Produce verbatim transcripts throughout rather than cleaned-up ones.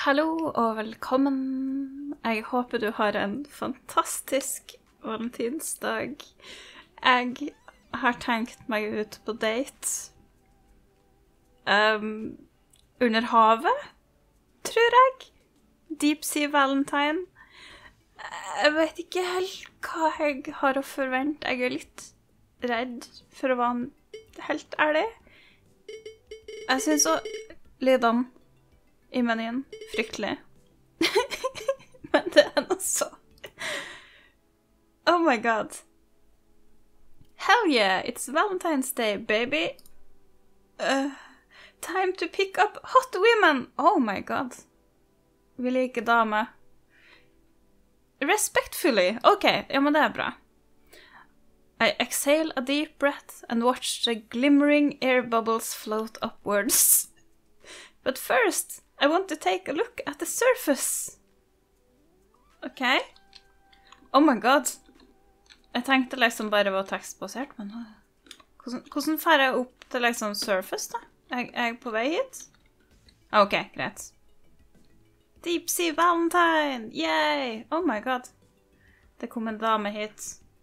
Hallo og velkommen. Jeg håper du har en fantastisk valentinsdag. Jeg har tenkt meg ut på date um, under havet, tror jeg. Deep Sea Valentine. Jeg vet ikke helt hva jeg har å forvente. Jeg er litt redd for å være helt ærlig. Jeg synes også lydene i menyen fryktelig. Men det er noe så. Oh my god. Hell yeah, it's Valentine's Day, baby. Uh, time to pick up hot women. Oh my god. Vi liker dame. Respectfully. Ok, ja, men det er bra. I exhale a deep breath and watch the glimmering air bubbles float upwards. But first, I want to take a look at the surface. Ok. Oh my god. Jeg tenkte liksom bare var tekstbasert, men hvordan, hvordan fer jeg opp til liksom surface da? Jeg, jeg er på vei hit? Ok, greit. Deep Sea Valentine! Yay! Oh my god. Det kom en dame hit.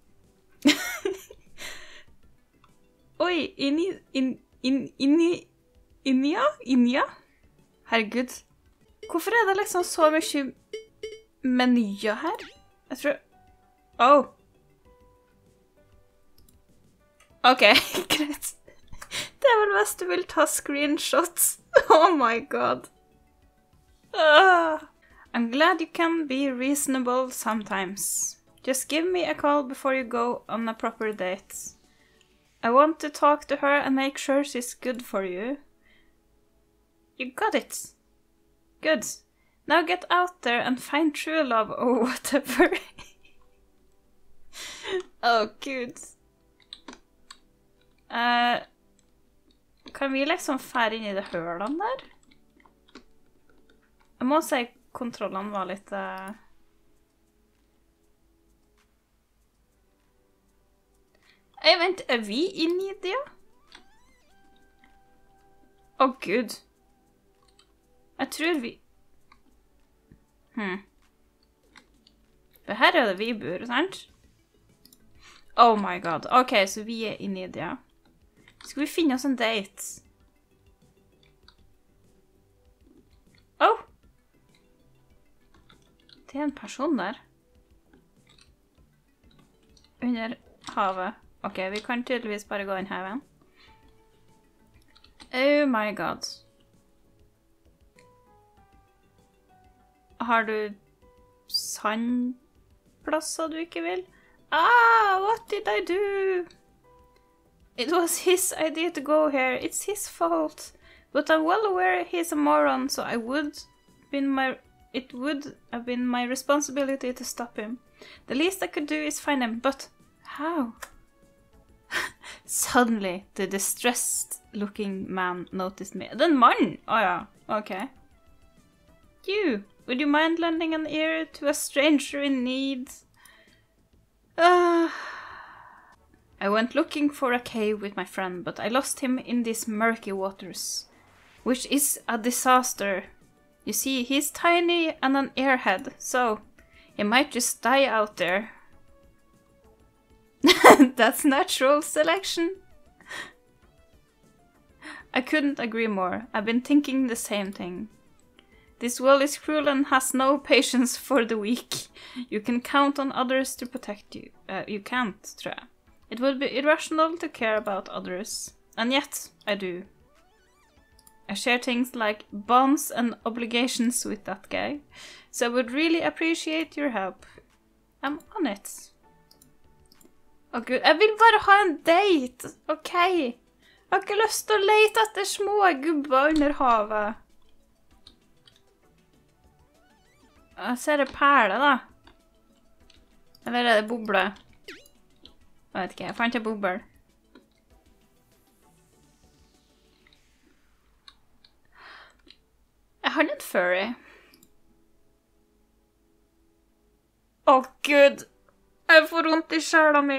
Oi, inni, in, in, inni, innia, innia? Herregud. Hvorfor er det liksom så mye menyer her? Jeg tror... Oh. Ok, greit. Det er vel best du vil ta screenshots. Oh my god. Uh, I'm glad you can be reasonable sometimes. Just give me a call before you go on a proper date. I want to talk to her and make sure she's good for you. You got it. Good. Now get out there and find true love or whatever. Oh, gud. Uh, kan vi liksom fære inn i det hølene der? Jeg må si kontrollene var litt... Uh... Jeg vent, er vi inne i det? Å, oh, gud. Jeg tror vi... Hmm. For her er det vi bor, sant? Oh my god. Ok, så vi er inne i det. Skal vi finne oss en date? Oh! Det er en person der. Under havet. Ok, vi kan tydeligvis bare gå inn her igjen. Oh my god. Har du sandplasser du ikke vil? Ah, what did I do? It was his idea to go here. It's his fault. But I'm well aware he's a moron, so I would been my it would have been my responsibility to stop him. The least I could do is find him, but how? Suddenly, the distressed-looking man noticed me. Den mann! Oh yeah, okay. You, would you mind lending an ear to a stranger in need? Uh, I went looking for a cave with my friend, but I lost him in these murky waters, which is a disaster. You see, he's tiny and an airhead, so he might just die out there. That's natural selection. I couldn't agree more. I've been thinking the same thing. This world is cruel and has no patience for the weak. You can count on others to protect you. Uh, you can't, tror jeg. It would be irrational to care about others. And yet, I do. I share things like bonds and obligations with that guy. So I would really appreciate your help. I'm on it. Å gud, jeg vil bare ha en date, ok? Jeg har ikke lyst til å lete etter små gubber under havet. Jeg ser det perle da. Eller er det boble? Jeg vet ikke, jeg fant en boble. Jeg har en furry. Å gud, jeg får vondt i sjela mi.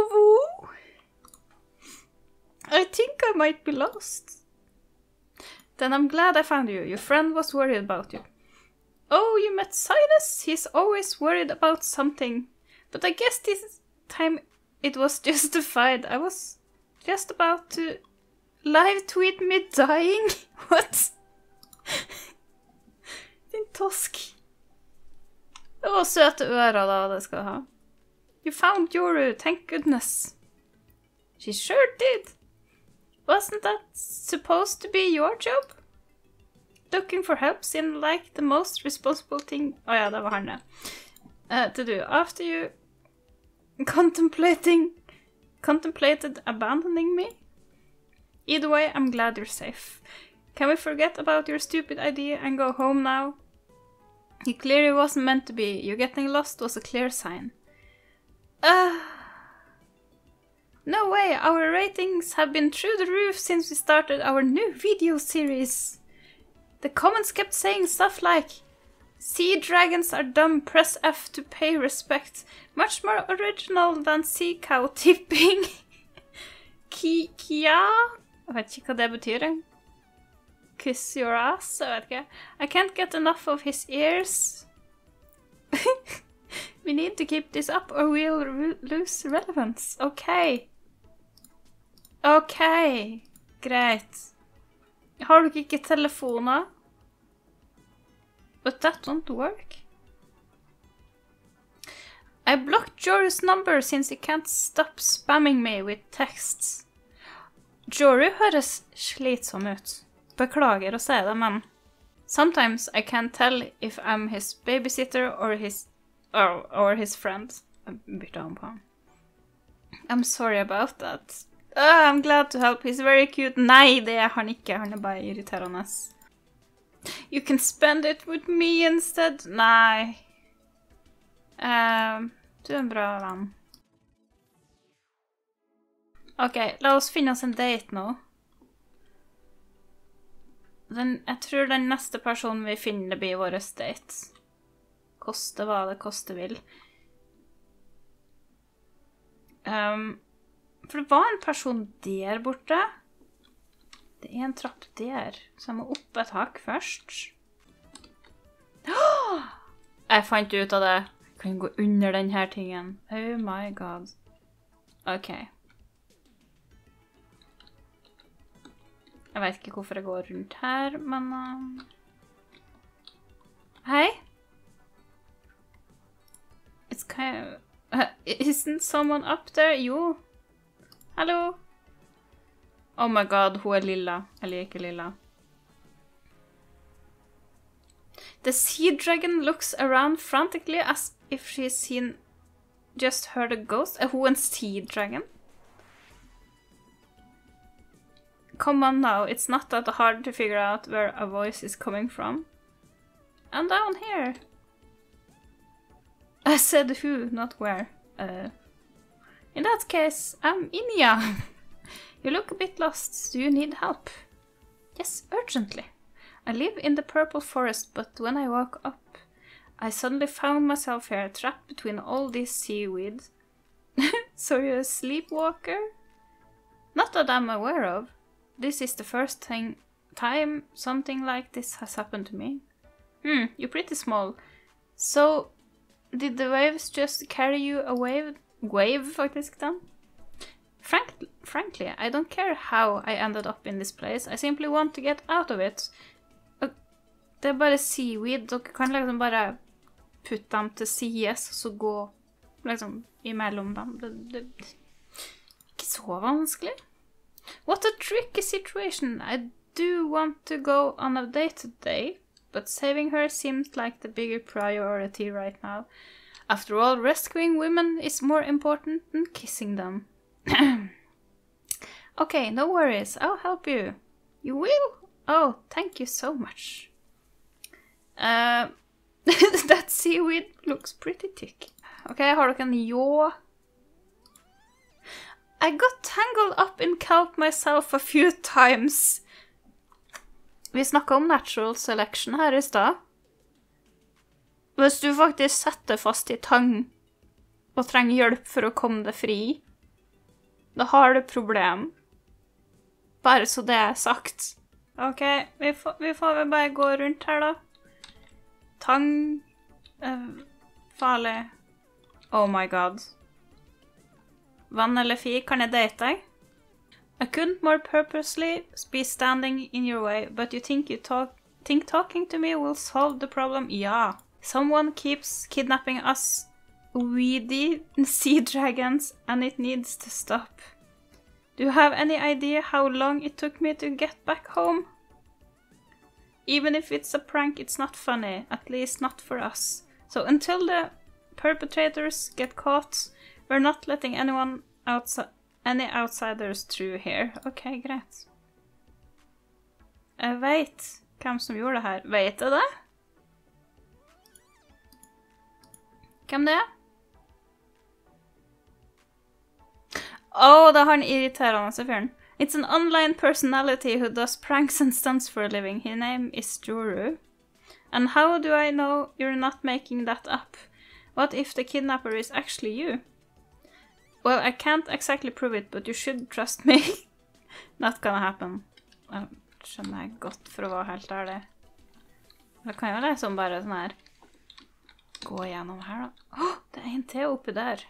Oh, I think I might be lost. Then I'm glad I found you. Your friend was worried about you. Oh, you met Silas? He's always worried about something. But I guess this time it was justified. I was just about to live tweet me dying. What? Din tosk. Det var søte ører da, det skal ha. You found Yoru, thank goodness. She sure did. Wasn't that supposed to be your job? Looking for help seemed like the most responsible thing. Oh ja, det var han det. Uh, to do. After you contemplating, contemplated abandoning me? Either way, I'm glad you're safe. Can we forget about your stupid idea and go home now? You clearly wasn't meant to be. You getting lost was a clear sign. Uh, no way, our ratings have been through the roof since we started our new video series. The comments kept saying stuff like, sea dragons are dumb, press F to pay respect. Much more original than sea cow tipping. Ki Kia? Jeg vet ikke hva det betyr. Kiss your ass? Jeg vet ikke. I can't get enough of his ears. We need to keep this up or we'll re lose relevance. Okay. Okay. Greit. Har dere ikke telefoner? But that won't work. I blocked Joru's number since he can't stop spamming me with texts. Joru høres slitsom ut. Beklager å si det, men sometimes I can't tell if I'm his babysitter or his or, or his friend. Jeg bytter om på ham. I'm sorry about that. Oh, I'm glad to help. He's very cute. Nei, det er han ikke. Han er bare irriterende. You can spend it with me instead. Nei. Uh, du er en bra venn. Ok, la oss finne oss en date nå. Den, jeg tror den neste personen vi finner blir vår date. Koste hva det koste vil. Um, for det var en person der borte. Det er en trapp der, så jeg må opp et hakk først. Oh! Jeg fant ut av det. Jeg kan gå under denne tingen. Oh my god. Ok. Jeg vet ikke hvorfor jeg går rundt her, men... Uh... Hei? It's kind of... Uh, isn't someone up there? Jo. Hallo? Oh my god, hun er lilla. Jeg liker lilla. The sea dragon looks around frantically as if she's seen... Just heard a ghost. Er hun en sea dragon? Come on now, it's not that hard to figure out where a voice is coming from. I'm down here. I said who, not where. Uh, in that case, I'm Inya. You look a bit lost. Do you need help? Yes, urgently. I live in the purple forest, but when I woke up, I suddenly found myself here, trapped between all this seaweed. So you're a sleepwalker? Not that I'm aware of. This is the first thing, time something like this has happened to me. Hmm, you're pretty small. So, did the waves just carry you away? Wave, faktisk then? Frank frankly, I don't care how I ended up in this place. I simply want to get out of it. Og det er bare seaweed. Dere kan liksom bare putte dem til sides, og så gå liksom imellom dem. Det, det, det er ikke så vanskelig. What a tricky situation. I do want to go on a date today, but saving her seems like the bigger priority right now. After all, rescuing women is more important than kissing them. Okay, no worries. I'll help you. You will? Oh, thank you so much. Uh, that seaweed looks pretty thick. Okay, har dere en ljå? I got tangled up in kelp myself a few times. Vi snakket om natural selection her i sted. Hvis du faktisk setter fast i tang og trenger hjelp for å komme deg fri, da har du problem. Bare så det er sagt. Ok, vi får, vi får vel bare gå rundt her da. Tang er farlig. Oh my god. Vann eller fi, kan jeg date deg? I couldn't more purposely be standing in your way, but you think you talk think talking to me will solve the problem? Yeah. Someone keeps kidnapping us weedy sea dragons and it needs to stop. Do you have any idea how long it took me to get back home? Even if it's a prank, it's not funny, at least not for us. So until the perpetrators get caught, we're not letting anyone outside any outsiders through here. Ok, greit. Jeg vet hvem som gjorde det her. Vet jeg det? Hvem det er? Åh, det har han irriterende fyren. It's an online personality who does pranks and stunts for a living. His name is Juru. And how do I know you're not making that up? What if the kidnapper is actually you? Well, I can't exactly prove it, but you should trust me. Not gonna happen. Jeg skjønner jeg godt for å være helt ærlig. Det kan jo liksom bare sånn her gå gjennom her da. Åh, det er en til oppi der.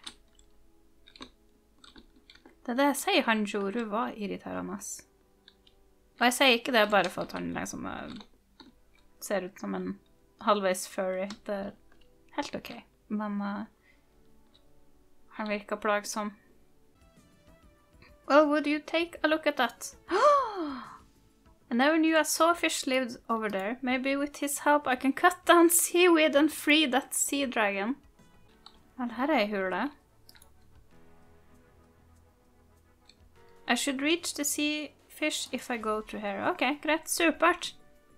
Det er det jeg sier, han Juru var irriterende. Og jeg sier ikke det bare for at han liksom ser ut som en halvveis furry. Det er helt ok. Men uh, han virker plagsom. Well, would you take a look at that? I never knew a sawfish lived over there. Maybe with his help I can cut down seaweed and free that sea dragon. Vel, her er ei hule. I should reach the sea fish if I go through here. Ok, greit. Supert.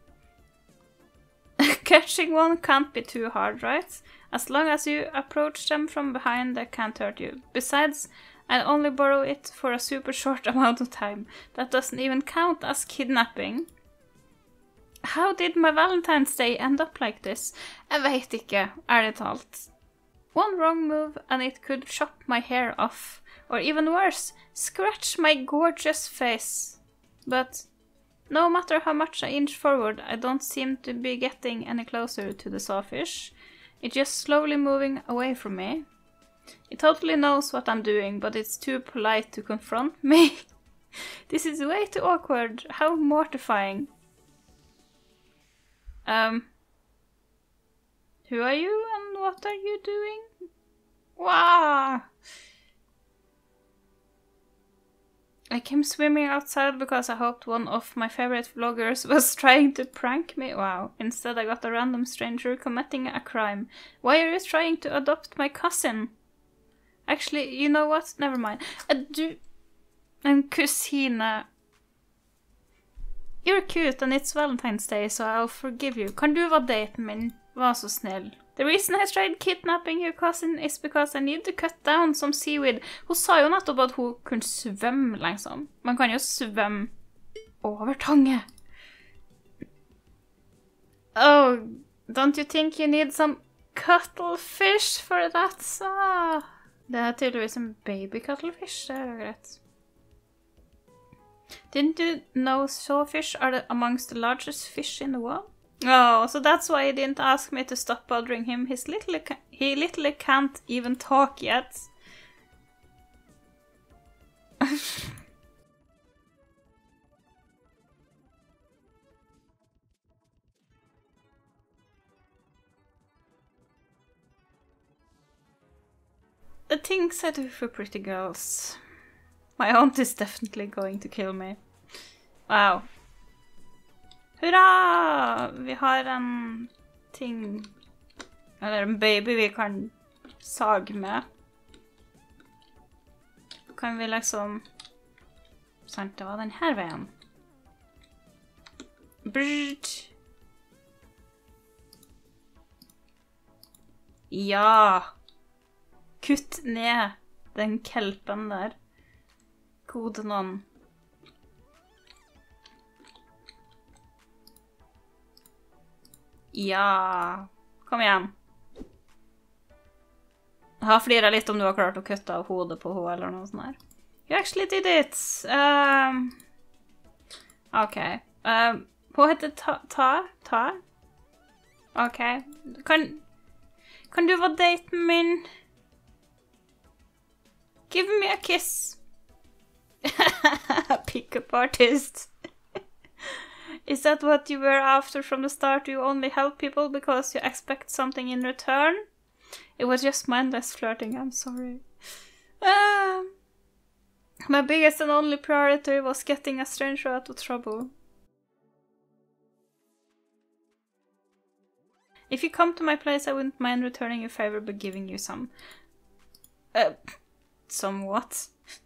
Catching one can't be too hard, right? As long as you approach them from behind, they can't hurt you. Besides, I'll only borrow it for a super short amount of time. That doesn't even count as kidnapping. How did my Valentine's Day end up like this? Jeg vet ikke, ærlig talt. One wrong move and it could chop my hair off. Or even worse, scratch my gorgeous face. But no matter how much I inch forward, I don't seem to be getting any closer to the sawfish. It's just slowly moving away from me. It totally knows what I'm doing, but it's too polite to confront me. This is way too awkward. How mortifying. Um, who are you and what are you doing? Wow! I came swimming outside because I hoped one of my favorite vloggers was trying to prank me. Wow. Instead I got a random stranger committing a crime. Why are you trying to adopt my cousin? Actually, you know what? Never mind. Uh, du... En kusine... You're cute and it's Valentine's Day, so I'll forgive you. Kan du være daten min? Vær så snill. The reason I tried kidnapping your cousin is because I need to cut down some seaweed. Hun sa jo nettopp at hun kunne svømme, liksom. Man kan jo svømme over tange. Oh, don't you think you need some cuttlefish for that? Ah. Det er tydeligvis en baby cuttlefish, det er jo greit. Didn't you know sawfish are the, amongst the largest fish in the world? Oh, so that's why he didn't ask me to stop bothering him. He's literally ca he literally can't even talk yet. The things I do for pretty girls. My aunt is definitely going to kill me. Wow. Hurra! Vi har en ting, eller en baby vi kan sage med. Kan vi liksom... Sant, det var den her veien. Brrrt. Ja! Kutt ned den kelpen der. Gode noen. Ja, kom igjen. Jeg flirer litt om du har klart å kutte av hodet på henne eller noe sånt her. You actually did it. Um, ok, Uh, hun heter Ta... Ta? Ta? Ok. Kan... Kan du være daten min? Give me a kiss. Pick-up artist. Is that what you were after from the start? You only help people because you expect something in return? It was just mindless flirting, I'm sorry. Uh, my biggest and only priority was getting a stranger out of trouble. If you come to my place, I wouldn't mind returning your favor by giving you some... Uh, some what?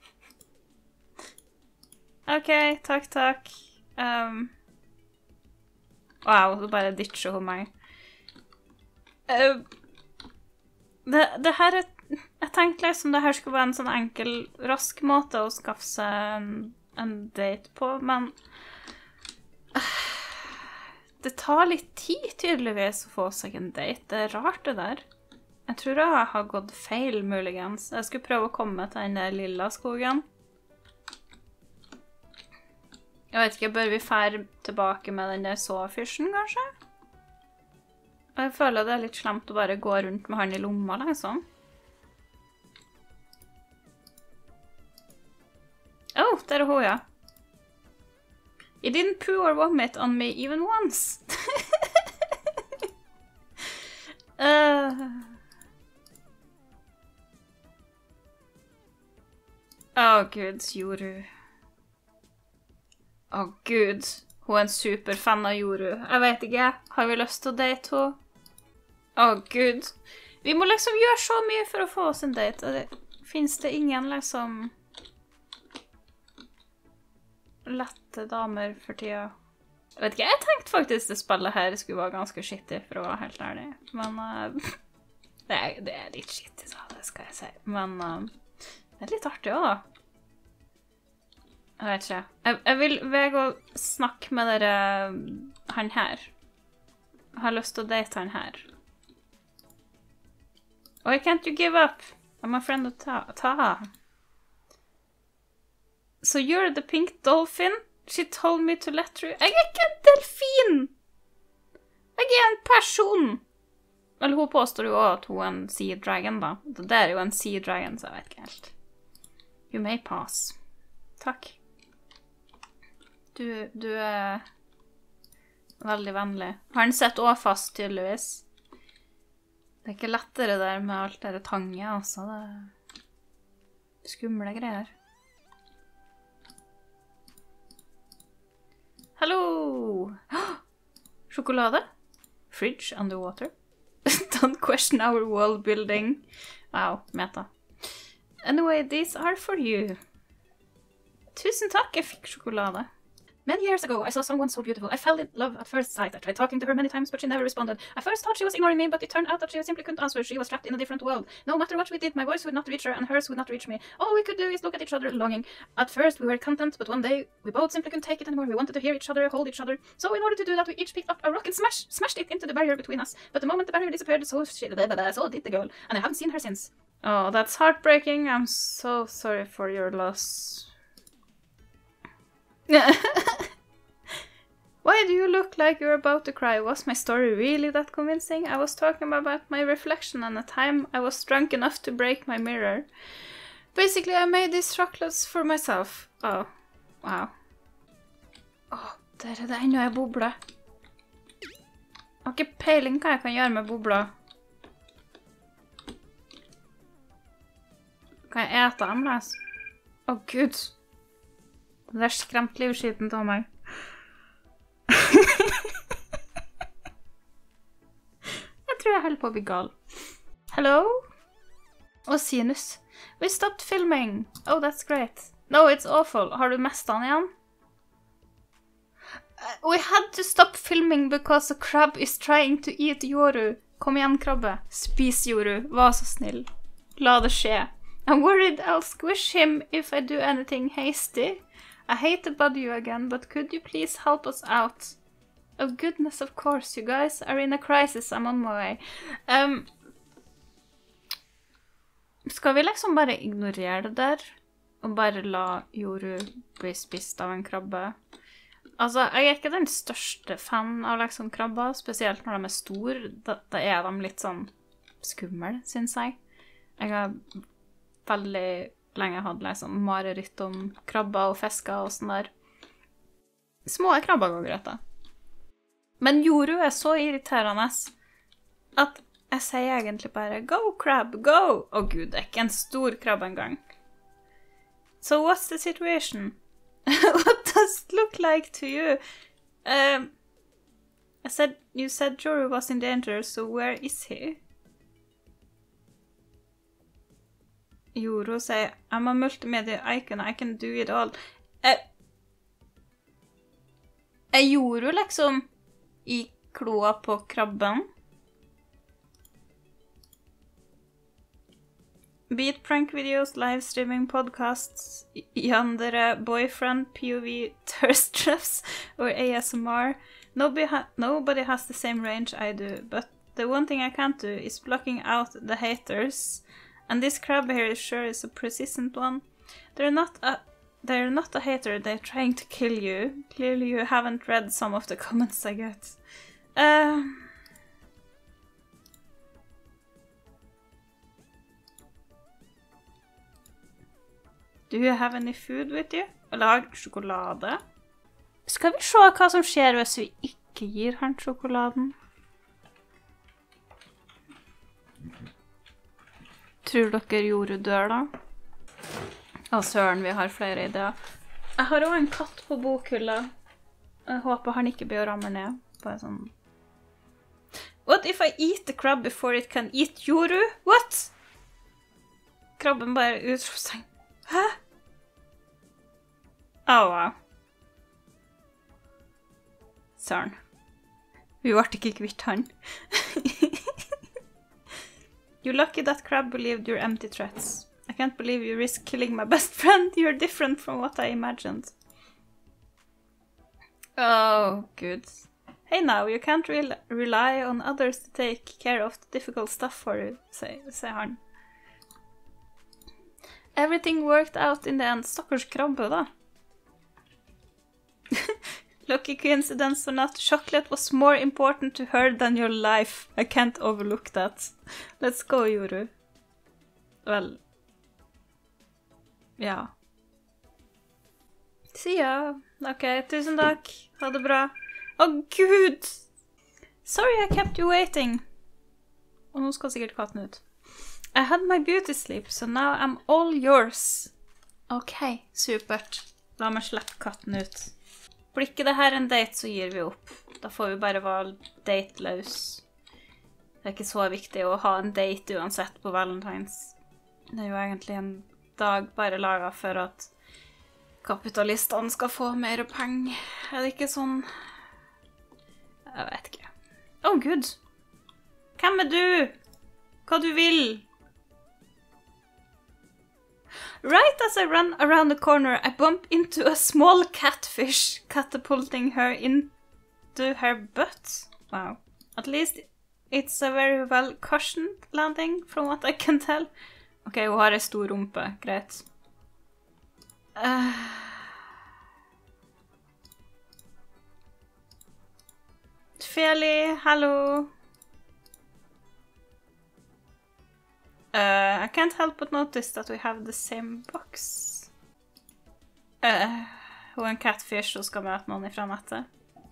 Ok, takk, takk. Um, wow, så bare ditcher hun meg. Uh, det, det her er... Jeg tenkte liksom det her skulle være en sånn enkel, rask måte å skaffe seg en, en date på, men... Uh, det tar litt tid, tydeligvis, å få seg en date. Det er rart, det der. Jeg tror jeg har gått feil, muligens. Jeg skulle prøve å komme til den der lilla skogen. Jeg vet ikke, bør vi fære tilbake med den der såfyrsen, kanskje? Jeg føler det er litt slemt å bare gå rundt med han i lomma, liksom. Oh, der er hun, ja. You didn't poo or vomit on me even once. uh. Å, Gud, Yoru. Å, Gud. Hun er en superfan av Yoru. Jeg vet ikke, har vi lyst til å date henne? Å, Gud. Vi må liksom gjøre så mye for å få oss en date. Det, finnes det ingen liksom... lette damer for tida? Jeg vet ikke, jeg tenkte faktisk det spillet her skulle være ganske skittig, for å være helt ærlig. Men uh, det, er, det er litt skittig, så det skal jeg si. Men uh, det er litt artig også, da. Jeg vet ikke. Jeg, jeg vil vege å snakke med dere, han her. Jeg har lyst til å date han her. Why can't you give up? I'm a friend of Ta. Ta. So you're the pink dolphin? She told me to let you... Jeg er ikke en delfin! Jeg er en person! Eller hun påstår jo også at hun er en sea dragon, da. Det der er jo en sea dragon, så jeg vet ikke helt. You may pass. Takk. Du, du er veldig vennlig. Har han sett også fast, tydeligvis. Det er ikke lettere der med alt det tanget, altså. Det er skumle greier. Hello! Sjokolade? Fridge underwater? Don't question our world building. Wow, meta. Anyway, these are for you. Tusen takk, jeg fikk sjokolade. Many years ago, I saw someone so beautiful. I fell in love at first sight. I tried talking to her many times, but she never responded. I first thought she was ignoring me, but it turned out that she simply couldn't answer. She was trapped in a different world. No matter what we did, my voice would not reach her, and hers would not reach me. All we could do is look at each other longing. At first, we were content, but one day, we both simply couldn't take it anymore. We wanted to hear each other, hold each other. So in order to do that, we each picked up a rock and smash, smashed it into the barrier between us. But the moment the barrier disappeared, so, she, so did the girl. And I haven't seen her since. Oh, that's heartbreaking. I'm so sorry for your loss. Why do you look like you're about to cry? Was my story really that convincing? I was talking about my reflection and a time I was drunk enough to break my mirror. Basically, I made these chocolates for myself. Oh, wow. Åh, der er det enda en boble. Jeg har ikke peiling hva jeg kan gjøre med bobler. Kan jeg ete dem, les? Åh, Gud. Det er skremt livskiten til meg. Jeg tror jeg holder på å bli gal. Hello? Oh, Sinus. We stopped filming. Oh, that's great. No, it's awful. Har du mestet den igjen? Uh, we had to stop filming because a crab is trying to eat Yoru. Kom igjen, krabbe. Spis Yoru. Vær så snill. La det skje. I'm worried I'll squish him if I do anything hasty. I hate to bother you again, but could you please help us out? Oh goodness, of course, you guys are in a crisis, I'm on my way. Um, skal vi liksom bare ignorere det der? Og bare la Yoru bli spist av en krabbe? Altså, jeg er ikke den største fan av liksom krabber, spesielt når de er store. Da, da er de litt sånn skummel, synes jeg. Jeg har veldig lenge hatt liksom mareritt om krabber og fisker og sånn der. Små krabber går greit da. Men Yoru er så irriterende at jeg sier egentlig bare «Go, crab, go!» Å gud, det er ikke en stor krabbe engang. So what's the situation? What does it look like to you? Um, I said, you said Yoru was in danger, so where is he? Yoru sier, I'm a multimedia icon, I can do it all. Eh, er Yoru liksom i kloa på krabben? Beat prank videos, live streaming podcasts, Yandere, boyfriend, P O V, thirst traps, or A S M R. Nobody, ha nobody has the same range I do, but the one thing I can't do is blocking out the haters. And this crab here sure is a persistent one. They're not a they're not a hater, they're trying to kill you. Clearly you haven't read some of the comments I get. Uh, do you have any food with you? Lag sjokolade. Skal vi se hva som skjer hvis vi ikke gir han sjokoladen? Tror dere Yoru dør da? Å søren, vi har flere ideer. Jeg har også en katt på bokhylla. Jeg håper han ikke blir å ramle ned. Bare sånn. What if I eat the crab before it can eat Yoru? What? Krabben bare utropstegn. Hæ? Å, oh, wow. Søren. Vi ble ikke kvitt han. You're lucky that crab believed your empty threats. I can't believe you risk killing my best friend. You're different from what I imagined. Oh, good. Hey now, you can't re rely on others to take care of the difficult stuff for you, say, say han. Everything worked out in the end. Stakkars krabbe da. Lucky coincidence or not, chocolate was more important to her than your life. I can't overlook that. Let's go, Yoru. Well. Ja. Si ja. Ok, tusen takk. Ha det bra. Å, Gud! Sorry I kept you waiting. Og nå skal sikkert katten ut. I had my beauty sleep, so now I'm all yours. Ok, supert. La meg slippe katten ut. Blir ikke det her en date, så gir vi opp. Da får vi bare være dateløs. Det er ikke så viktig å ha en date uansett på Valentines. Det er jo egentlig en dag bare laget for at kapitalistene skal få mer penger. Er det ikke sånn? Jeg vet ikke. Å, oh, Gud! Hvem er du? Hva du vil? Right as I run around the corner, I bump into a small catfish, catapulting her into her butt. Wow. At least it's a very well cushioned landing, from what I can tell. Ok, hun har en stor rumpe. Greit. Uh... Feli, hello. Uh, I can't help but notice that we have the same box. Uh, hun er en catfish og skal møte noen ifra nettet.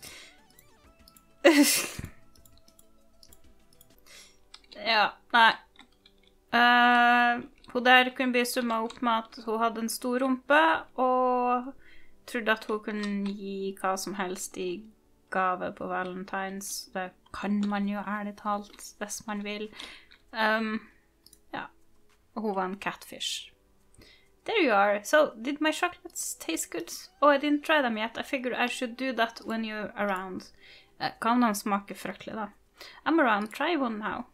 Ja, nei. Uh, hun der kunne bli summet opp med at hun hadde en stor rumpe, og trodde at hun kunne gi hva som helst i gave på Valentines. Det kan man jo ærlig talt, hvis man vil. Um, Who won catfish. There you are. So, did my chocolates taste good? Oh, I didn't try them yet. I figured I should do that when you're around. Uh, kan de smake fryktelig da? I'm around. Try one now.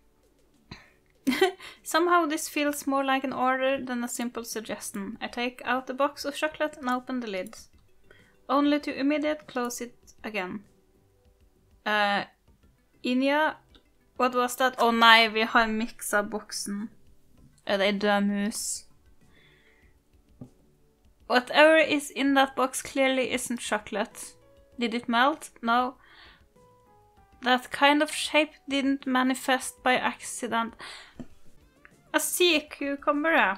Somehow this feels more like an order than a simple suggestion. I take out the box of chocolate and open the lid. Only to immediately close it again. Uh, Inya, what was that? Oh nei, vi har mixet boksen. Er det en død mus? Whatever is in that box clearly isn't chocolate. Did it melt? No. That kind of shape didn't manifest by accident. A sea cucumber, yeah.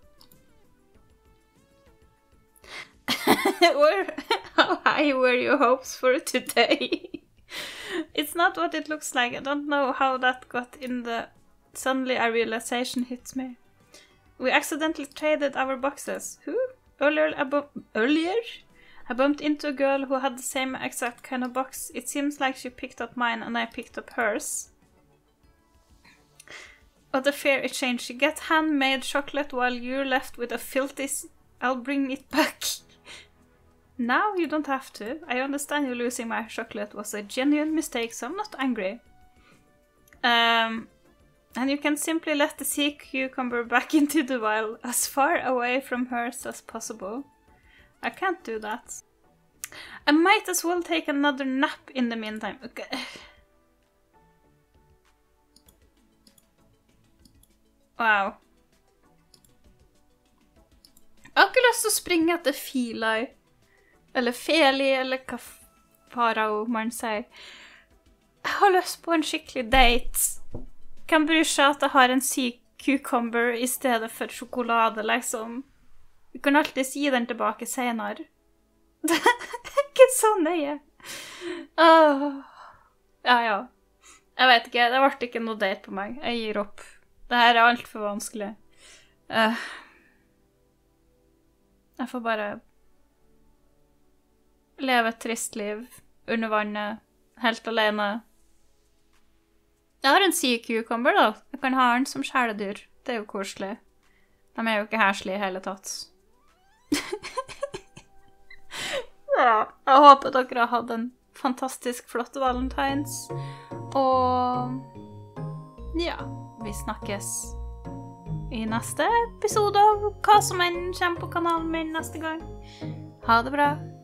Or how high were your hopes for today? It's not what it looks like. I don't know how that got in the... Suddenly a realization hits me. We accidentally traded our boxes. Who? Earlier I, bu Earlier? I bumped into a girl who had the same exact kind of box. It seems like she picked up mine and I picked up hers. What a fair exchange. You get handmade chocolate while you're left with a filthy... S I'll bring it back. Now you don't have to. I understand you losing my chocolate was a genuine mistake, so I'm not angry. Um... And you can simply let the sea cucumber back into the vial, as far away from hers as possible. I can't do that. I might as well take another nap in the meantime. Okay. Wow. Jeg har ikke lyst til å springe etter Filai. Eller Feli, eller hva farao man sier. Jeg har lyst på en skikkelig date. Kan bry seg at jeg har en sea cucumber i stedet for sjokolade, liksom. Vi kan alltid gi den tilbake senere. Det er ikke så nøye. Åh. Ja, ja. Jeg vet ikke, det ble ikke noe date på meg. Jeg gir opp. Det her er alt for vanskelig. Uh. Jeg får bare leve et trist liv under vannet, helt alene. Jeg har en sea cucumber, da. Jeg kan ha den som kjæledyr. Det er jo koselig. De er jo ikke herslige i hele tatt. Ja, jeg håper dere har hatt en fantastisk flott valentines. Og ja, vi snakkes i neste episode av hva som enn kommer på kanalen min neste gang. Ha det bra.